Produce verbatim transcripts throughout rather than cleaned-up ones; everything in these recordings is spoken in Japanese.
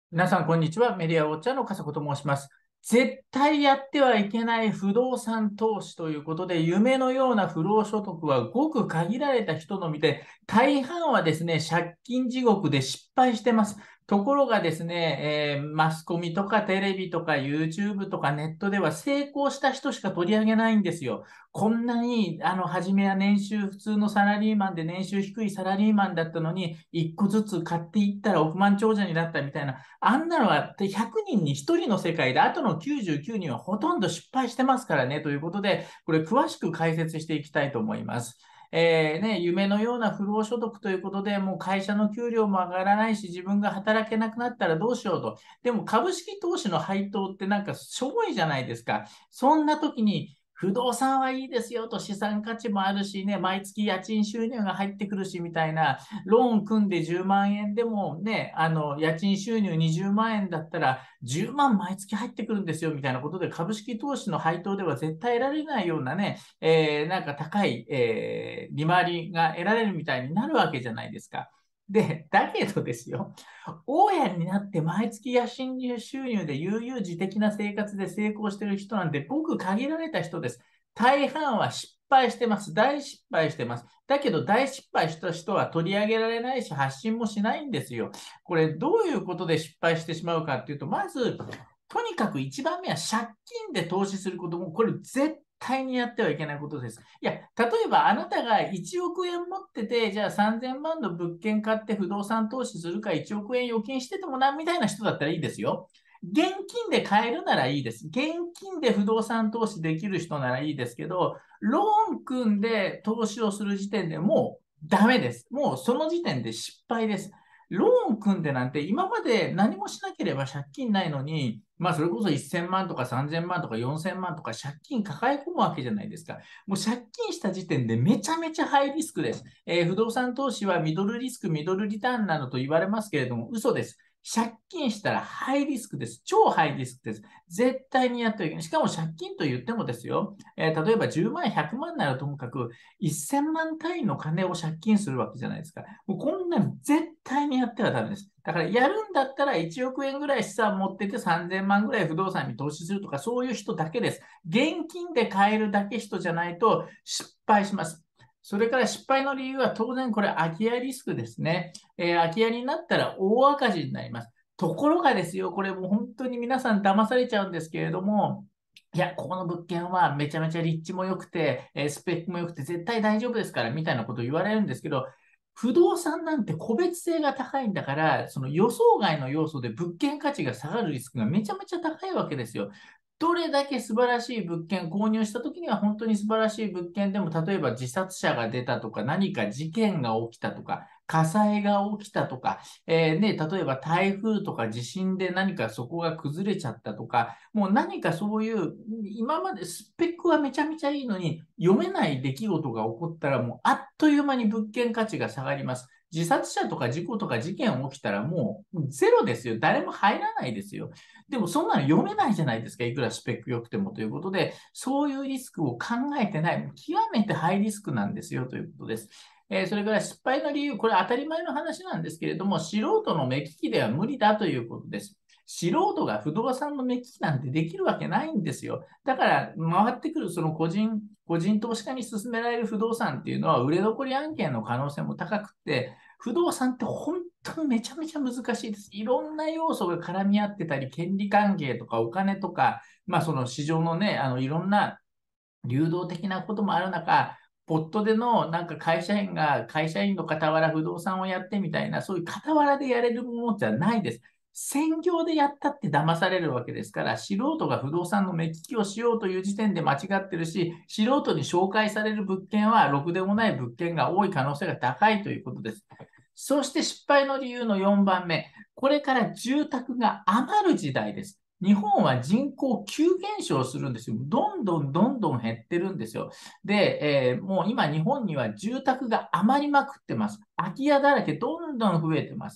皆さん、こんにちは。メディアウォッチャーの笠子と申します。絶対やってはいけない不動産投資ということで、夢のような不労所得はごく限られた人のみで、大半はですね、借金地獄で失敗してます。ところがですね、えーマスコミとかテレビとか YouTube とかネットでは成功した人しか取り上げないんですよ。こんなに、あの、初めは年収普通のサラリーマンで年収低いサラリーマンだったのに、いっこずつ買っていったら億万長者になったみたいな、あんなのはひゃくにんにひとりの世界で、あとのきゅうじゅうきゅうにんはほとんど失敗してますからね、ということで、これ詳しく解説していきたいと思います。えーね、夢のような不労所得ということで、もう会社の給料も上がらないし、自分が働けなくなったらどうしようと。でも株式投資の配当ってなんかしょぼいじゃないですか。そんな時に、不動産はいいですよと資産価値もあるしね、毎月家賃収入が入ってくるしみたいな、ローン組んでじゅうまん円でもね、あの、家賃収入にじゅうまん円だったらじゅうまん毎月入ってくるんですよみたいなことで株式投資の配当では絶対得られないようなね、えーなんか高い、えー利回りが得られるみたいになるわけじゃないですか。で、だけどですよ、大家になって毎月家賃収入で悠々自適な生活で成功している人なんてごく限られた人です。大半は失敗してます。大失敗してます。だけど大失敗した人は取り上げられないし発信もしないんですよ。これどういうことで失敗してしまうかっていうと、まず、とにかく一番目は借金で投資することも、これ絶対にやってはいけないことです。いや、例えばあなたがいちおく円持ってて、じゃあさんぜんまんの物件買って不動産投資するかいちおく円預金しててもな、みたいな人だったらいいですよ。現金で買えるならいいです。現金で不動産投資できる人ならいいですけど、ローン組んで投資をする時点でもうダメです。もうその時点で失敗です。ローン組んでなんて今まで何もしなければ借金ないのに、まあそれこそせんまんとかさんぜんまんとかよんせんまんとか借金抱え込むわけじゃないですか。もう借金した時点でめちゃめちゃハイリスクです。えー不動産投資はミドルリスク、ミドルリターンなどと言われますけれども、嘘です。借金したらハイリスクです。超ハイリスクです。絶対にやってはいけない。しかも借金と言ってもですよ、えー例えばじゅうまん、ひゃくまんならともかくせんまん単位の金を借金するわけじゃないですか。もうこんなの絶対にやってはダメです。だからやるんだったらいちおく円ぐらい資産持っててさんぜんまんぐらい不動産に投資するとかそういう人だけです。現金で買えるだけ人じゃないと失敗します。それから失敗の理由は当然これ空き家リスクですね。えー空き家になったら大赤字になります。ところがですよ、これもう本当に皆さん騙されちゃうんですけれども、いや、ここの物件はめちゃめちゃ立地も良くて、えースペックも良くて絶対大丈夫ですからみたいなことを言われるんですけど、不動産なんて個別性が高いんだから、その予想外の要素で物件価値が下がるリスクがめちゃめちゃ高いわけですよ。どれだけ素晴らしい物件購入した時には本当に素晴らしい物件でも、例えば自殺者が出たとか、何か事件が起きたとか、火災が起きたとか、えーね、例えば台風とか地震で何かそこが崩れちゃったとか、もう何かそういう、今までスペックはめちゃめちゃいいのに、読めない出来事が起こったら、もうあっという間に物件価値が下がります。自殺者とか事故とか事件起きたらもうゼロですよ。誰も入らないですよ。でもそんなの読めないじゃないですか。いくらスペック良くてもということで、そういうリスクを考えてない。極めてハイリスクなんですよということです。えーそれから失敗の理由、これ当たり前の話なんですけれども、素人の目利きでは無理だということです。素人が不動産の目利きなんてできるわけないんですよ。だから、回ってくるその個人、個人投資家に勧められる不動産っていうのは、売れ残り案件の可能性も高くて、不動産って本当にめちゃめちゃ難しいです。いろんな要素が絡み合ってたり、権利関係とかお金とか、まあその市場のね、あのいろんな流動的なこともある中、ポットでのなんか会社員が会社員の傍ら不動産をやってみたいな、そういう傍らでやれるものじゃないです。専業でやったって騙されるわけですから、素人が不動産の目利きをしようという時点で間違ってるし、素人に紹介される物件はろくでもない物件が多い可能性が高いということです。そして失敗の理由のよんばんめ、これから住宅が余る時代です。日本は人口急減少するんですよ。どんどんどんどん減ってるんですよ。で、えーもう今日本には住宅が余りまくってます。空き家だらけどんどん増えてます。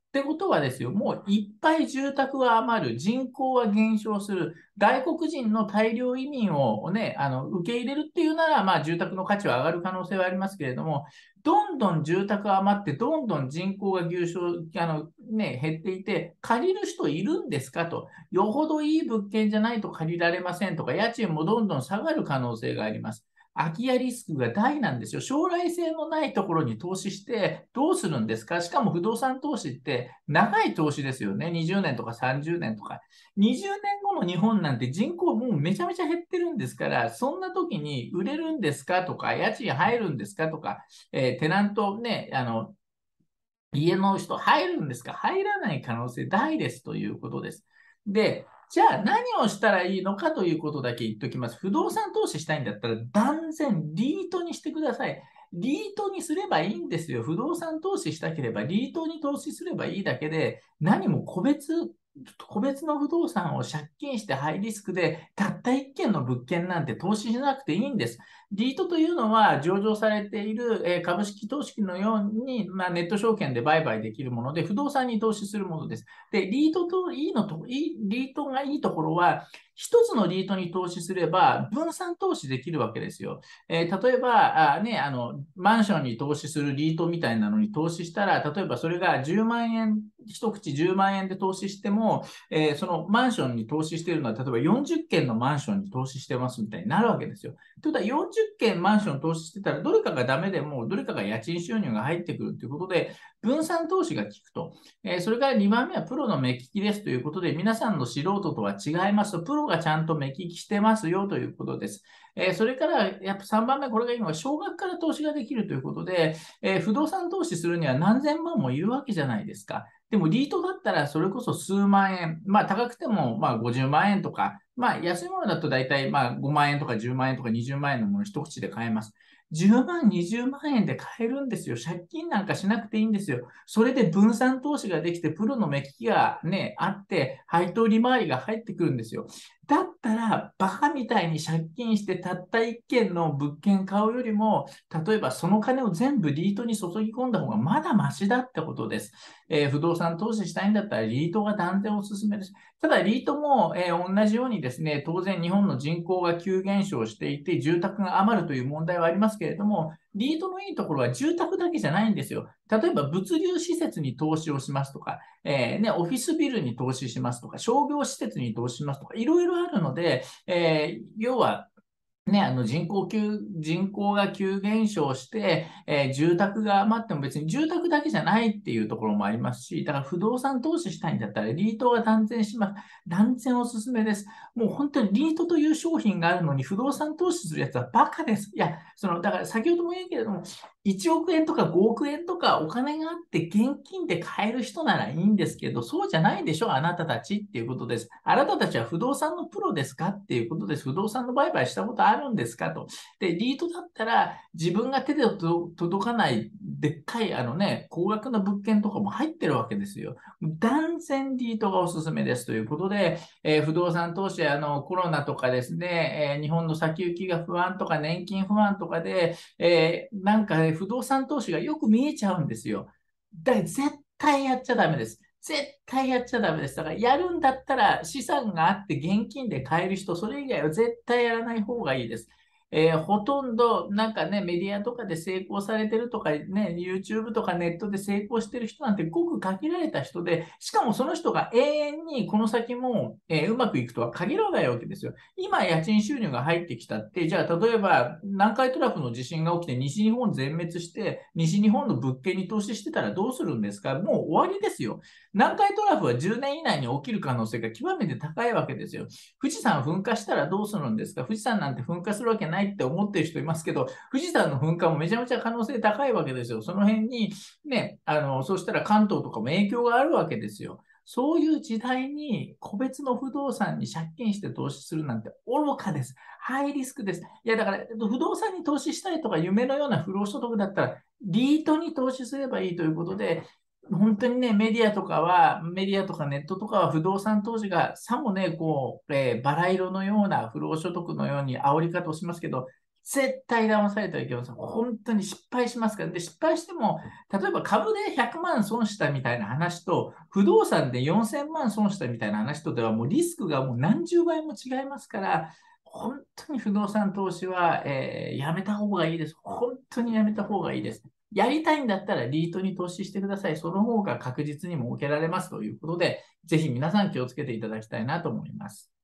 ってことはですよ、もういっぱい住宅は余る、人口は減少する、外国人の大量移民をね、あの、受け入れるっていうなら、まあ住宅の価値は上がる可能性はありますけれども、どんどん住宅が余って、どんどん人口が減少、あの、ね、減っていて、借りる人いるんですかと。よほどいい物件じゃないと借りられませんとか、家賃もどんどん下がる可能性があります。空き家リスクが大なんですよ。将来性のないところに投資してどうするんですか？しかも不動産投資って長い投資ですよね。にじゅうねんとかさんじゅうねんとか。にじゅうねんごの日本なんて人口もうめちゃめちゃ減ってるんですから、そんな時に売れるんですかとか、家賃入るんですかとか、えーテナントね、あの、家の人入るんですか？入らない可能性大ですということです。で、じゃあ何をしたらいいのかということだけ言っておきます。不動産投資したいんだったら断然リートにしてください。リートにすればいいんですよ。不動産投資したければリートに投資すればいいだけで、何も個別、個別の不動産を借金してハイリスクで、たった一軒の物件なんて投資しなくていいんです。リートというのは上場されているえー株式投資のように、まあ、ネット証券で売買できるもので、不動産に投資するものです。で、リートといいのと、いいリートがいいところは、一つのリートに投資すれば分散投資できるわけですよ。えー例えばあ、ね、あの、マンションに投資するリートみたいなのに投資したら、例えばそれがじゅうまん円、一口じゅうまん円で投資しても、えーそのマンションに投資しているのは、例えばよんじゅっけんのマンションに投資してますみたいになるわけですよ。ということはよんじゅっけんマンション投資してたら、どれかがダメでも、どれかが家賃収入が入ってくるということで、分散投資が効くと。えーそれからにばんめはプロの目利きですということで、皆さんの素人とは違いますと、プロがちゃんと目利きしてますよということです。えーそれから、やっぱさんばんめ、これが今、少額から投資ができるということで、えー不動産投資するには何千万もいるわけじゃないですか。でも、リートだったら、それこそ数万円、まあ、高くても、まあ、ごじゅうまん円とか、まあ、安いものだと大体、まあ、ごまん円とかじゅうまん円とかにじゅうまん円のものを一口で買えます。じゅうまん、にじゅうまん円で買えるんですよ。借金なんかしなくていいんですよ。それで分散投資ができて、プロの目利きがね、あって、配当利回りが入ってくるんですよ。だったら、バカみたいに借金してたった一軒の物件買うよりも、例えばその金を全部リートに注ぎ込んだ方がまだマシだってことです。えー不動産投資したいんだったらリートが断然おすすめです。ただ、リートも、えー同じようにですね、当然日本の人口が急減少していて、住宅が余るという問題はありますけれども、リートのいいところは住宅だけじゃないんですよ。例えば物流施設に投資をしますとか、えーね、オフィスビルに投資しますとか、商業施設に投資しますとか、いろいろあるので、えー要はね、あの人口急、人口が急減少して、えー住宅が余っても別に住宅だけじゃないっていうところもありますし、だから不動産投資したいんだったらリートは断然します。断然おすすめです。もう本当にリートという商品があるのに不動産投資するやつはバカです。いや、その、だから先ほども言うけれども、いちおく円とかごおく円とかお金があって現金で買える人ならいいんですけど、そうじゃないでしょ、あなたたちっていうことです。あなたたちは不動産のプロですかっていうことです。不動産の売買したことあるんですかと。で、リートだったら自分が手で届かないでっかいあのね、高額な物件とかも入ってるわけですよ。断然リートがおすすめですということで、えー不動産投資、あのコロナとかですね、えー日本の先行きが不安とか年金不安とかで、えーなんかね、不動産投資がよく見えちゃうんですよ。だから絶対やっちゃダメです。絶対やっちゃダメです。だからやるんだったら資産があって現金で買える人、それ以外は絶対やらない方がいいです。えーほとんどなんかね、メディアとかで成功されてるとかね、YouTube とかネットで成功してる人なんてごく限られた人で、しかもその人が永遠にこの先も、えーうまくいくとは限らないわけですよ。今、家賃収入が入ってきたって、じゃあ、例えば、南海トラフの地震が起きて西日本全滅して、西日本の物件に投資してたらどうするんですか？もう終わりですよ。南海トラフはじゅうねん以内に起きる可能性が極めて高いわけですよ。富士山噴火したらどうするんですか？富士山なんて噴火するわけないって思ってる人いますけど、富士山の噴火もめちゃめちゃ可能性高いわけですよ。その辺に、ね、あの、そうしたら関東とかも影響があるわけですよ。そういう時代に個別の不動産に借金して投資するなんて愚かです。ハイリスクです。いや、だから、不動産に投資したいとか夢のような不労所得だったら、リートに投資すればいいということで、本当にね、メディアとかは、メディアとかネットとかは不動産投資がさもね、こう、えーバラ色のような不労所得のように煽り方をしますけど、 絶対騙されてはいけません。本当に失敗しますから。で、失敗しても、例えば株でひゃくまん損したみたいな話と、不動産でよんせんまん損したみたいな話とでは、もうリスクがもう何十倍も違いますから、本当に不動産投資は、えーやめた方がいいです。本当にやめた方がいいです。やりたいんだったらリートに投資してください。その方が確実に儲けられますということで、ぜひ皆さん気をつけていただきたいなと思います。